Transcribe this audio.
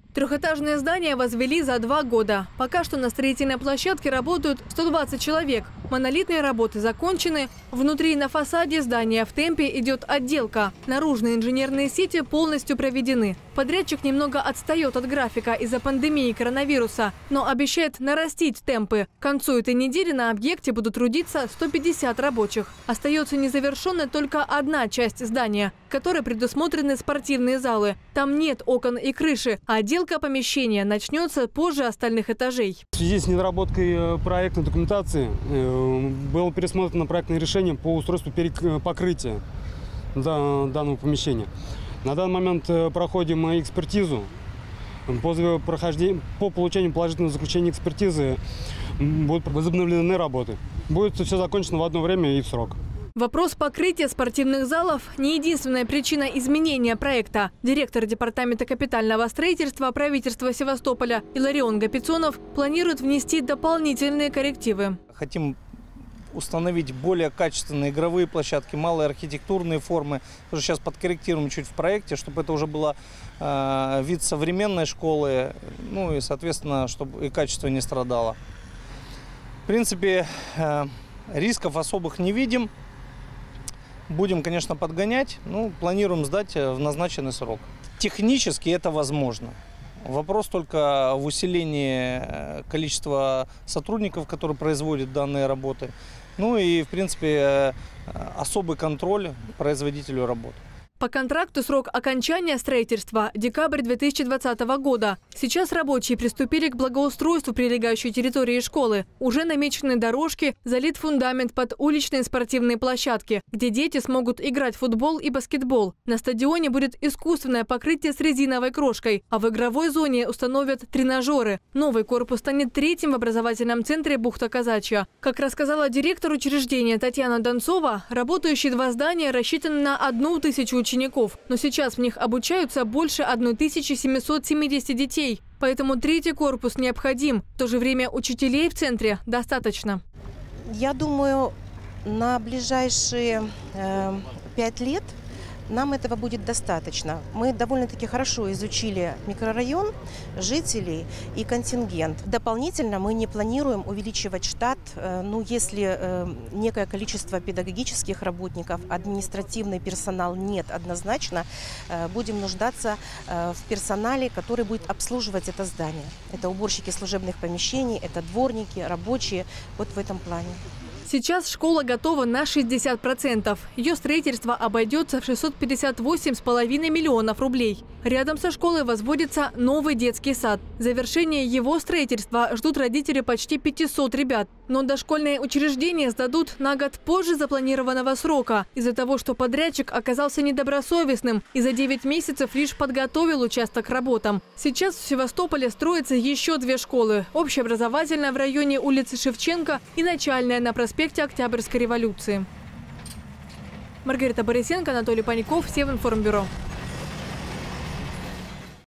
Трехэтажное здание возвели за 2 года. Пока что на строительной площадке работают 120 человек. Монолитные работы закончены. Внутри на фасаде здания в темпе идет отделка. Наружные инженерные сети полностью проведены. Подрядчик немного отстает от графика из-за пандемии коронавируса, но обещает нарастить темпы. К концу этой недели на объекте будут трудиться 150 рабочих. Остается незавершенной только одна часть здания, в которой предусмотрены спортивные залы. Там нет окон и крыши, а отделка помещения начнется позже остальных этажей. В связи с недоработкой проектной документации было пересмотрено проектное решение по устройству покрытия данного помещения. На данный момент проходим экспертизу. По получению положительного заключения экспертизы будут возобновлены работы. Будет все закончено в одно время и в срок. Вопрос покрытия спортивных залов – не единственная причина изменения проекта. Директор департамента капитального строительства правительства Севастополя Иларион Гапицонов планирует внести дополнительные коррективы. Хотим установить более качественные игровые площадки, малые архитектурные формы. Тоже сейчас подкорректируем чуть в проекте, чтобы это уже было вид современной школы, ну и, соответственно, чтобы и качество не страдало. В принципе, рисков особых не видим. Будем, конечно, подгонять, но планируем сдать в назначенный срок. Технически это возможно. Вопрос только в усилении количества сотрудников, которые производят данные работы. Ну и, в принципе, особый контроль производителю работ. По контракту срок окончания строительства – декабрь 2020 года. Сейчас рабочие приступили к благоустройству прилегающей территории школы. Уже намечены дорожки, залит фундамент под уличные спортивные площадки, где дети смогут играть в футбол и баскетбол. На стадионе будет искусственное покрытие с резиновой крошкой, а в игровой зоне установят тренажеры. Новый корпус станет третьим в образовательном центре Бухта-Казачья. Как рассказала директор учреждения Татьяна Донцова, работающие 2 здания рассчитаны на 1000 учеников, но сейчас в них обучаются больше 1770 детей. Поэтому 3-й корпус необходим. В то же время учителей в центре достаточно. Я думаю, на ближайшие 5 лет нам этого будет достаточно. Мы довольно-таки хорошо изучили микрорайон, жителей и контингент. Дополнительно мы не планируем увеличивать штат, если некое количество педагогических работников, административный персонал нет однозначно, будем нуждаться в персонале, который будет обслуживать это здание. Это уборщики служебных помещений, это дворники, рабочие, вот в этом плане. Сейчас школа готова на 60%. Ее строительство обойдется в 658,5 миллионов рублей. Рядом со школой возводится новый детский сад. Завершение его строительства ждут родители почти 500 ребят. Но дошкольные учреждения сдадут на год позже запланированного срока. Из-за того, что подрядчик оказался недобросовестным и за 9 месяцев лишь подготовил участок к работам. Сейчас в Севастополе строятся еще 2 школы. Общеобразовательная в районе улицы Шевченко и начальная на проспекте Октябрьской революции. Маргарита Борисенко, Анатолий Паников, Севинформбюро.